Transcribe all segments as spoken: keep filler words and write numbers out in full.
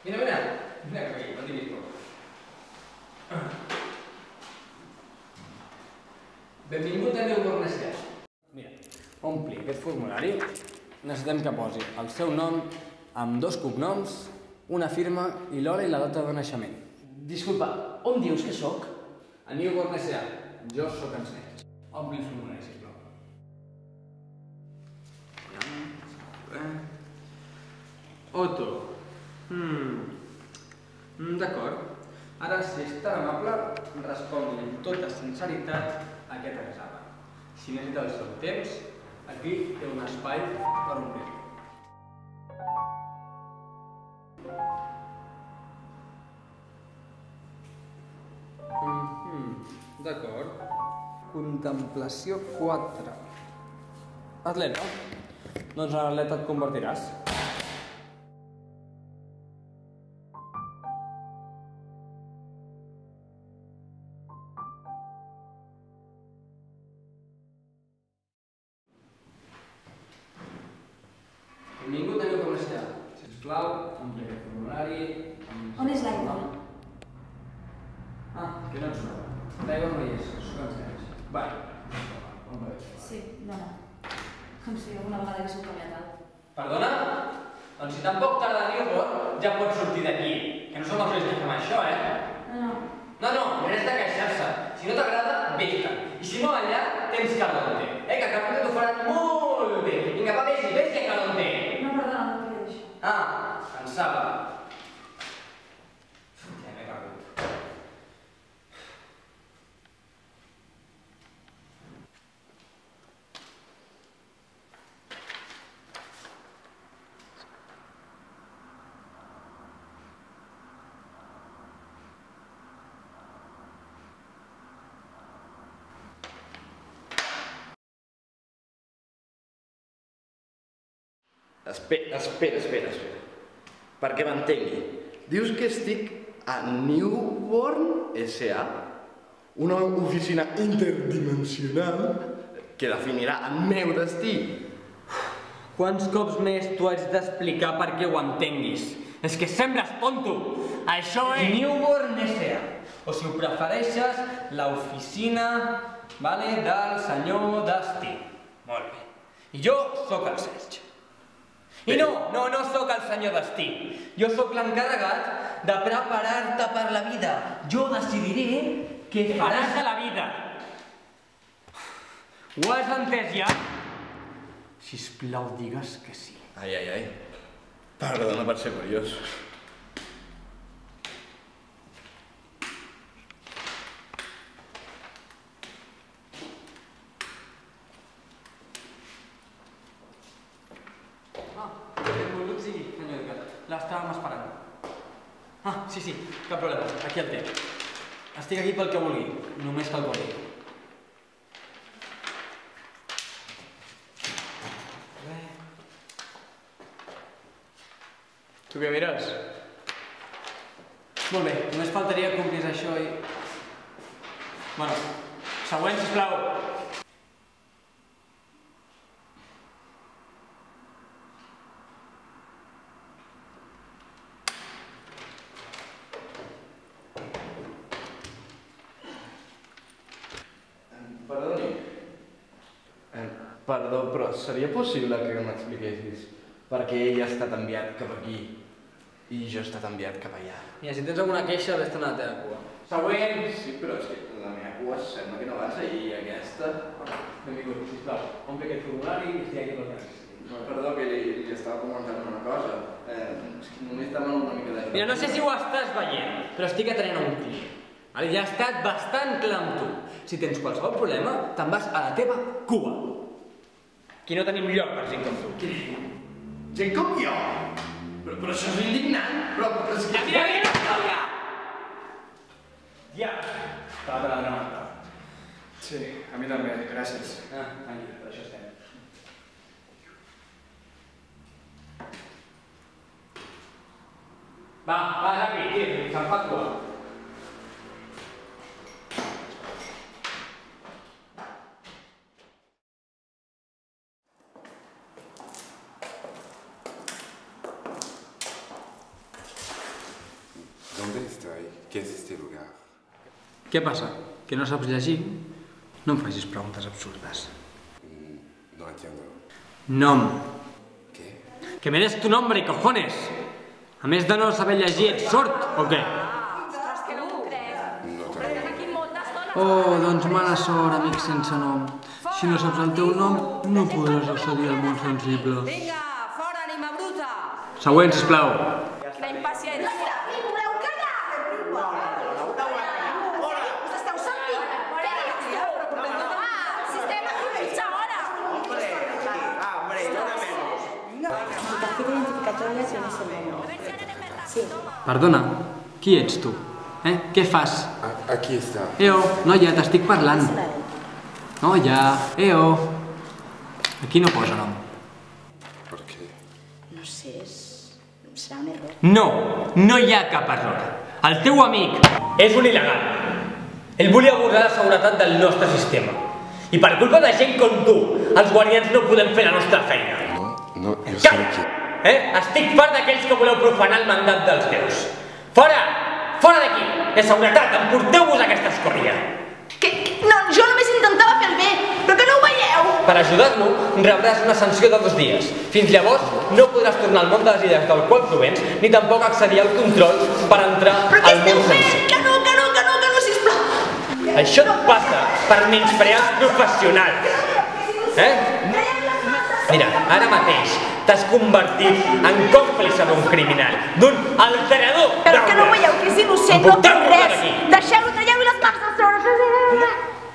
Mira, mira. Mira cap aquí, no tinguis por. Benvingut a meu Bornecià. Mira, ompli aquest formulari. Necessitem que posi el seu nom amb dos cognoms, una firma i l'hora i la data de naixement. Disculpa, on dius que sóc? Amiu Bornecià, jo sóc en Cesc. Ompli el formulari, sisplau. Otto. Hmm. D'acord. Ara, si és tan amable, respongui amb tota sinceritat a aquest examen. Si necessita el seu temps, aquí té un espai per omplir-lo. D'acord. Contemplació quatre. Atleta. Doncs en atleta et convertiràs. Benvingut a meu Bornecià. Sisplau, ompli aquest formulari... On és l'aigua? Ah, que no ets nova. L'aigua no hi és, sóc en Cesc. Va, on va? Sí, dona. Com si alguna vegada hagués sigut canviat. Perdona? Doncs si tampoc tarda ni un bon, ja pots sortir d'aquí. Que no som els que fem això, eh? No, no. No, no, res de queixar-se. Si no t'agrada, vés-te. I si no allà, tens Calonte. Eh, que Calonte t'ho faran molt bé. Vinga, va, vés-hi, vés-hi a Calonte. No, perdona, no volia dir això. Ah, pensava. Ja m'he perdut. Espera, espera, espera, espera. Perquè m'entengui. Dius que estic a Newborn S A, una oficina interdimensional que definirà el meu destí. Quants cops més t'ho haig d'explicar perquè ho entenguis? És que sembles tonto! Això és Newborn S A. O si ho prefereixes, l'oficina vale, del senyor Destí. Molt bé. I jo sóc el Cesc. I no, no, no sóc el senyor Destí. Jo sóc l'encarregat de preparar-te per la vida. Jo decidiré què faràs a la vida. Ho has entès ja? Sisplau, digues que sí. Ai, ai, ai. Perdona per ser curiós. L'estàvem esperant. Ah, sí, sí, cap problema, aquí el té. Estic aquí pel que vulgui, només cal que ho Tu què mires? Molt bé, només faltaria que complís això i... Bueno, següent, sisplau. Perdoni. Perdó, però seria possible que m'expliquessis per què ell ha estat enviat cap aquí i jo he estat enviat cap allà? Mira, si tens alguna queixa, vés-te'n a la teva cua. Següent! Sí, però és que la meva cua sembla que no avança i aquesta... Benvingut, sisplau, ompli aquest formulari i estic aquí pel que necessiti. Perdó, que li, li estava comentant una cosa. Eh, és que només demano una mica d'ajuda. Mira, no sé si ho estàs veient, però estic atenent a un client. Ja ha estat bastant clar amb tu. Si tens qualsevol problema, te'n vas a la teva cua. Aquí no tenim lloc per gent com tu. Gent com jo? Però, però això és indignant. Però, però és que... Mira, mira, mira! Ja! Estava per la granada. Sí, a mi també, gràcies. Ah, tranquil, per això estem. Va, va, ràpid, tio, se'n fa cua. ¿Dónde estoy? ¿Qué es este lugar? Què passa? Que no saps llegir? No em facis preguntes absurdes. Mm, no entiendo. Nom. ¿Qué? Que me des tu nombre, cojones! A més de no saber llegir, ets sord, o què? No te... Oh, doncs mala sort, amic sense nom. Si no saps el teu nom, no podràs accedir al món sensible. Vinga, fora, ànima bruta! Següent, sisplau. Quina impaciència! Voleu callar? Us esteu sentint? Ah, si estem aquí mitja hora! Tarjeta identificatòria si no sé el nom. Sí. Perdona, qui ets tu? Eh? Què fas? Ah, aquí está. Eo, noia, t'estic parlant. Noia, eo. Aquí no posa nom. ¿Por qué? No sé, és... serà un error. No, no hi ha cap error. El teu amic és un il·legal. Ell volia abordar la seguretat del nostre sistema. I per culpa de gent com tu, els guardians no podem fer la nostra feina. No, no, yo sé que... Eh? Estic part d'aquells que voleu profanar el mandat dels déus. Fora! Fora d'aquí! De seguretat, emporteu-vos aquesta escòria! Que, que, no, jo només intentava fer el bé, però que no ho veieu! Per ajudar-lo, rebràs una sanció de dos dies. Fins llavors, no podràs tornar al món de les idees del qual provens, ni tampoc accedir al control per entrar Però què al món esteu fent? sencer. Que no, que no, que no, que no, sisplau! Això et passa per menysprear els professionals. Eh? Mira, ara mateix t'has convertit en còmplice d'un criminal, d'un alterador d'obres. Però que no ho veieu, que és innocent, no té Emporteu-lo res! d'aquí. Deixeu-lo, traieu-li les mans de sobre!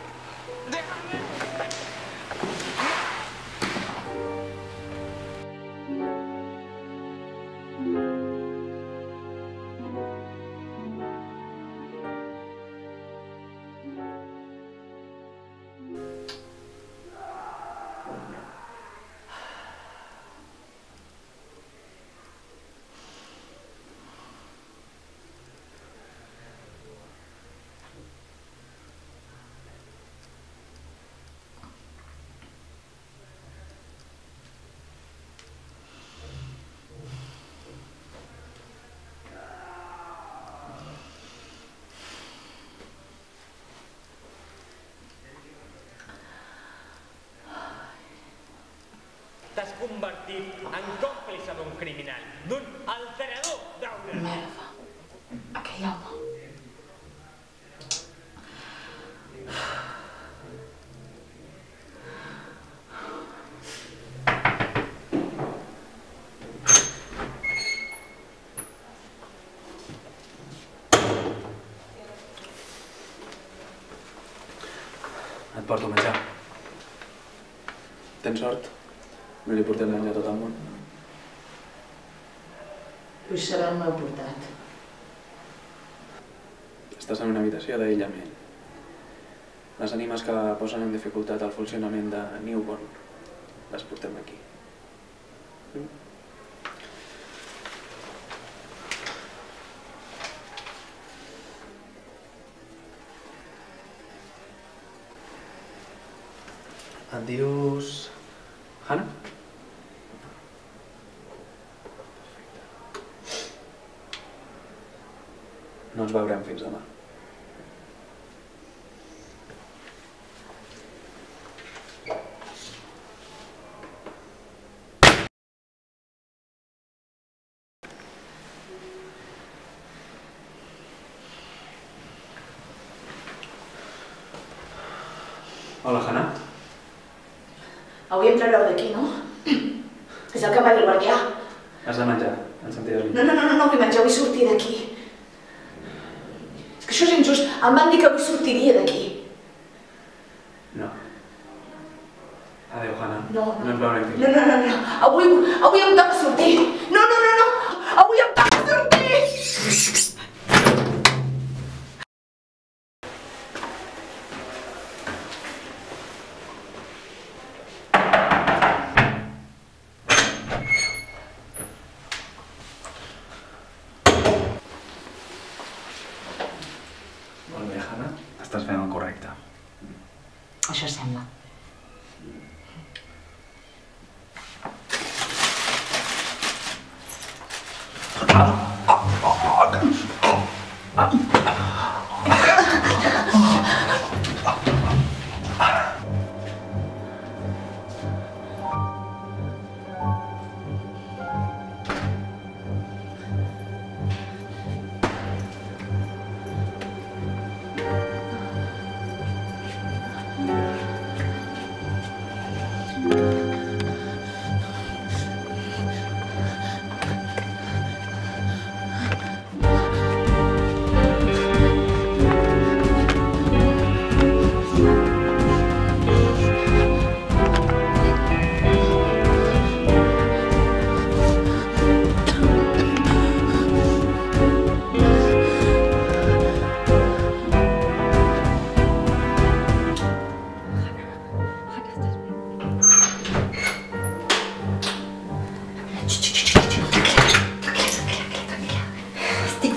T'has convertit en còmplice d'un criminal, d'un alterador d'obres. Merda. Aquell home. Et porto a menjar. Tens sort. No li portem menjar a tot el món. Vull saber on m'heu portat. Estàs en una habitació d'aïllament. Les ànimes que posen en dificultat el funcionament de Newborn les portem aquí. Et dius... Hannah? No ens veurem fins demà. Hola, Hannah. Avui em traureu d'aquí, no? És el que em va dir el guardià. Has de menjar, en sentiràs No, no, no, no, no vull menjar, vull sortir d'aquí. És que això és injust. Em van dir que avui sortiria d'aquí. No. Adéu, Hannah. No, no. No ens veurem fins. No, no, no, no. Avui, avui em toca sortir. No, no, no, no. Avui em toca sortir. Molt bé, Hannah. Estàs fent el correcte. Això sembla.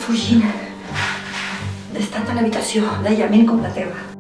fugint. He estat a l'habitació d'aïllament com la teva.